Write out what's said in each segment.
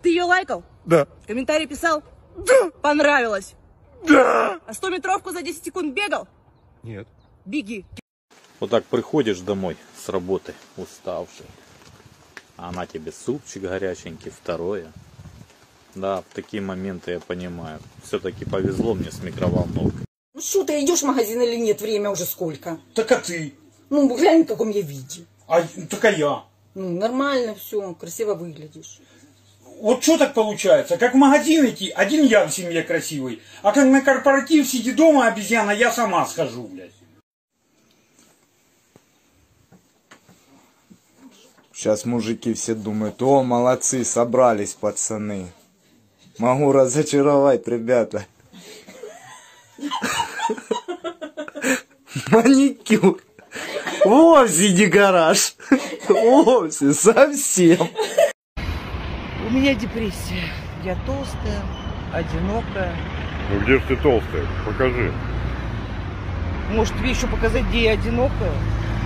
Ты ее лайкал? Да. Комментарий писал? Да. Понравилось? Да. А 100-метровку за 10 секунд бегал? Нет. Беги. Вот так приходишь домой с работы, уставший. А она тебе супчик горяченький, второе. Да, в такие моменты я понимаю. Все-таки повезло мне с микроволновкой. Ну что, ты идешь в магазин или нет? Время уже сколько? Так а ты? Ну, глянь, в каком я виде. Только я. Ну, нормально все, красиво выглядишь. Вот что так получается? Как в магазин идти, один я в семье красивый. А как на корпоратив сиди дома, обезьяна, я сама схожу, блядь. Сейчас мужики все думают: о, молодцы, собрались пацаны. Могу разочаровать, ребята. Маникюр. Вовсе не гараж. Вовсе, совсем. У меня депрессия. Я толстая, одинокая. Ну где ж ты толстая? Покажи. Может, тебе еще показать, где я одинокая?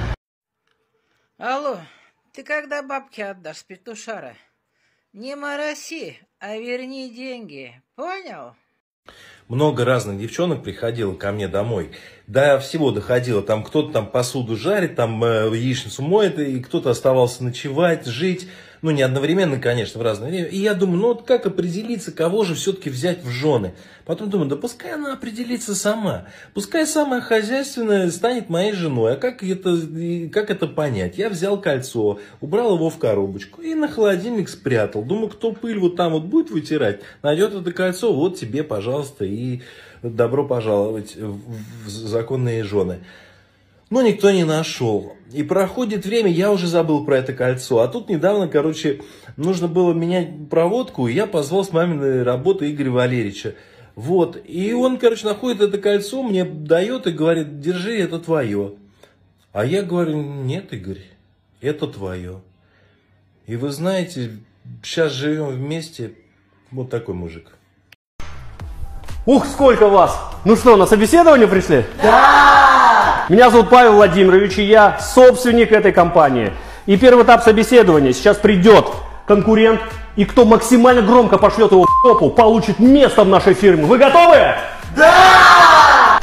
Алло, ты когда бабки отдашь, петушара? Не мороси, а верни деньги. Понял? Много разных девчонок приходило ко мне домой. До всего доходило. Там кто-то там посуду жарит, там яичницу моет, и кто-то оставался ночевать, жить. Ну, не одновременно, конечно, в разное время. И я думаю, ну вот как определиться, кого же все-таки взять в жены? Потом думаю, да пускай она определится сама. Пускай самая хозяйственная станет моей женой. А как это понять? Я взял кольцо, убрал его в коробочку и на холодильник спрятал. Думаю, кто пыль вот там вот будет вытирать, найдет это кольцо, вот тебе, пожалуйста, и добро пожаловать в законные жены. Но никто не нашел. И проходит время, я уже забыл про это кольцо. А тут недавно, нужно было менять проводку, и я позвал с маминой работы Игоря Валерьевича. Вот. И он, находит это кольцо, мне дает и говорит: держи, это твое. А я говорю: нет, Игорь, это твое. И вы знаете, сейчас живем вместе, вот такой мужик. Ух, сколько вас! Ну что, на собеседование пришли? Да! Меня зовут Павел Владимирович, и я собственник этой компании. И первый этап собеседования. Сейчас придет конкурент, и кто максимально громко пошлет его в жопу, получит место в нашей фирме. Вы готовы? Да!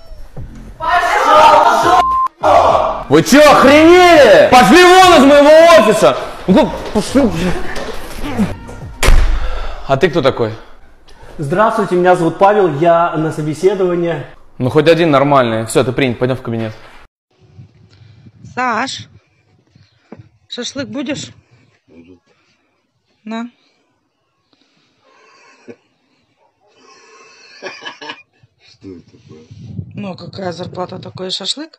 Пошел в жопу! Вы че, охренели? Пошли вон из моего офиса! А ты кто такой? Здравствуйте, меня зовут Павел, я на собеседование. Ну, хоть один нормальный. Все, ты принят, пойдем в кабинет. Саш, шашлык будешь? Буду. На. Что это такое? Ну, какая зарплата, такой шашлык?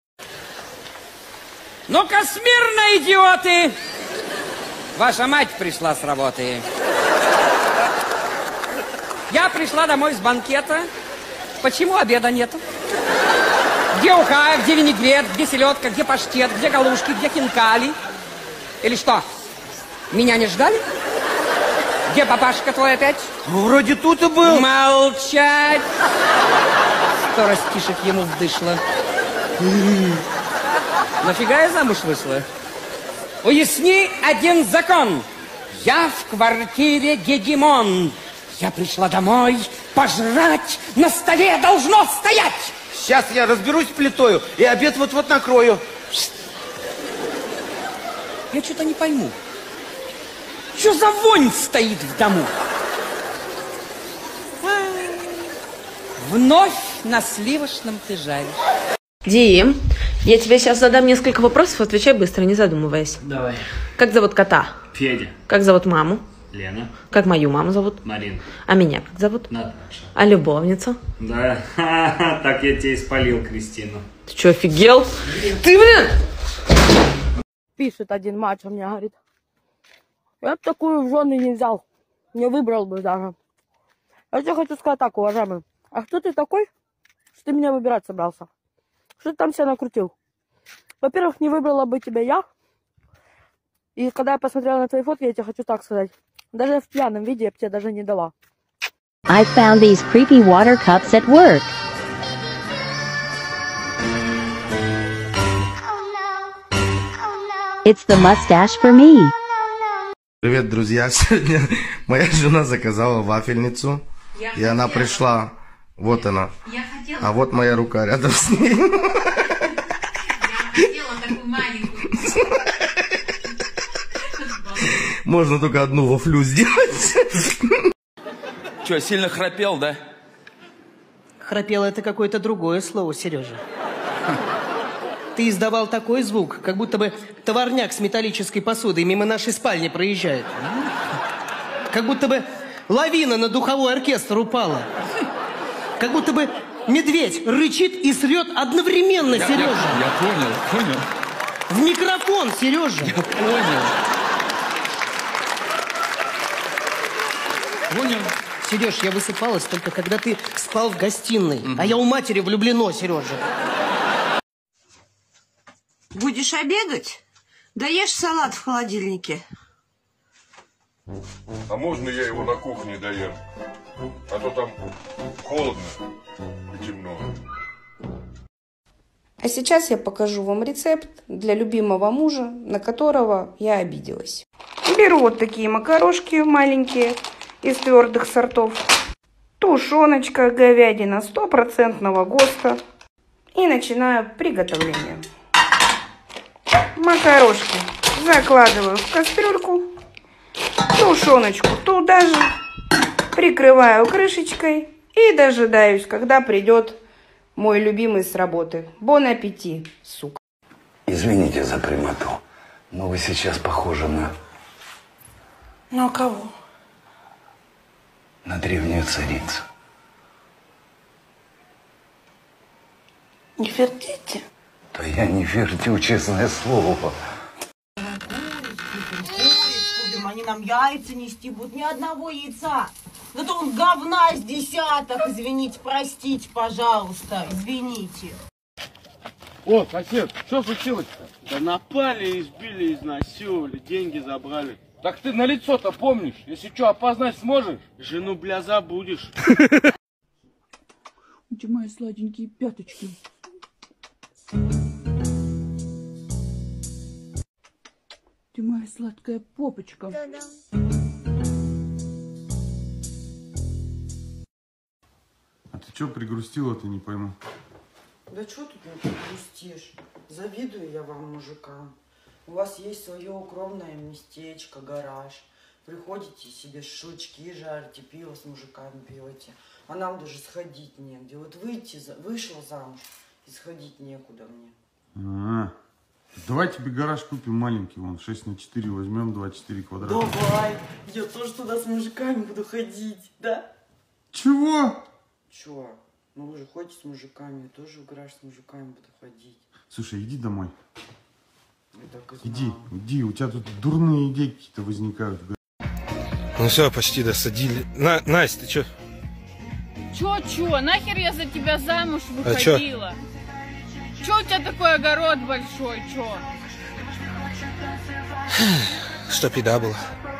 Ну-ка, смирно, идиоты! Ваша мать пришла с работы. Я пришла домой с банкета. Почему обеда нету? Где уха, где винегрет, где селедка, где паштет, где галушки, где хинкали? Или что? Меня не ждали? Где папашка твой опять? Вроде тут и был. Молчать! 100 растишек ему вдышло. Нафига я замуж вышла? Уясни один закон. Я в квартире гегемон. Я пришла домой, пожрать на столе должно стоять. Сейчас я разберусь с плитою и обед вот-вот накрою. Я что-то не пойму. Что за вонь стоит в дому? Вновь на сливочном ты жаришь. Дим, я тебе сейчас задам несколько вопросов, отвечай быстро, не задумываясь. Давай. Как зовут кота? Федя. Как зовут маму? Лена. Как мою маму зовут? Марина. А меня как зовут? Наташа. А любовницу? Да, так я тебя и спалил, Кристину. Ты что, офигел? Ты, блин! Пишет один мачо мне, говорит: я бы такую в жены не взял, не выбрал бы даже. Я тебе хочу сказать так, уважаемый. А кто ты такой, что ты меня выбирать собрался? Что ты там себя накрутил? Во-первых, не выбрала бы тебя я. И когда я посмотрела на твои фотки, я тебе хочу так сказать. Даже в пьяном виде я бы тебе даже не дала. I found these creepy water cups at work. It's the mustache for me. Привет, друзья. Сегодня моя жена заказала вафельницу. И она пришла. Вот она. А вот моя рука рядом с ней. Я хотела такую маленькую. Можно только одну вафлю сделать. Че, сильно храпел, да? Храпел — это какое-то другое слово, Сережа. Ты издавал такой звук, как будто бы товарняк с металлической посудой мимо нашей спальни проезжает. Как будто бы лавина на духовой оркестр упала. Как будто бы медведь рычит и срет одновременно, Сережа. Я понял. В микрофон, Сережа. Я понял. Сереж, я высыпалась только когда ты спал в гостиной. А я у матери влюблено, Сережа. Будешь обедать? Да ешь салат в холодильнике. А можно я его на кухне доем? А то там холодно и темно. А сейчас я покажу вам рецепт для любимого мужа, на которого я обиделась. Беру вот такие макарошки маленькие из твердых сортов. Тушеночка, говядина 100% ГОСТа. И начинаю приготовление. Макарошки закладываю в кастрюльку. Тушеночку туда же. Прикрываю крышечкой. И дожидаюсь, когда придет мой любимый с работы. Бон аппетит, сука. Извините за прямоту, но вы сейчас похожи на... Ну а кого? На древнюю царицу. Не верните? Да я не вертю, честное слово. Будем они нам яйца нести будут, ни одного яйца. Зато он говна с десяток, извините, простите, пожалуйста, извините. О, сосед, что случилось-то? Да напали, избили, изнасиловали, деньги забрали. Так ты на лицо-то помнишь? Если что, опознать сможешь? Жену, бля, забудешь. Где мои сладенькие пяточки? Ты моя сладкая попочка. А ты что пригрустила-то, не пойму? Да что тут не пригрустишь? Завидую я вам, мужикам. У вас есть свое укромное местечко, гараж. Приходите себе шашлычки жарите, пиво с мужиками пьете. А нам даже сходить негде. Вот вышла замуж и сходить некуда мне. Давай тебе гараж купим маленький, вон 6×4 возьмем, 24 квадрата. Давай, я тоже туда с мужиками буду ходить, да? Чего? Чего? Ну вы же ходите с мужиками, я тоже в гараж с мужиками буду ходить. Слушай, иди домой. Иди, иди, у тебя тут дурные идеи какие-то возникают. Ну все, почти досадили. Настя, ты чё? Чё? Нахер я за тебя замуж выходила? Чё у тебя такой огород большой, чё? Чтоб еда была.